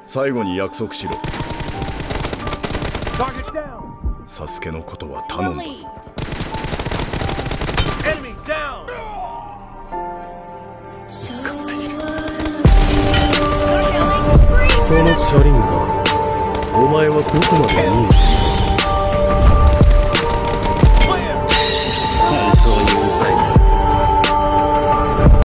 最後に約束しろ。サスケのことは頼んだぞ。 その車輪がお前はどこまで見えている？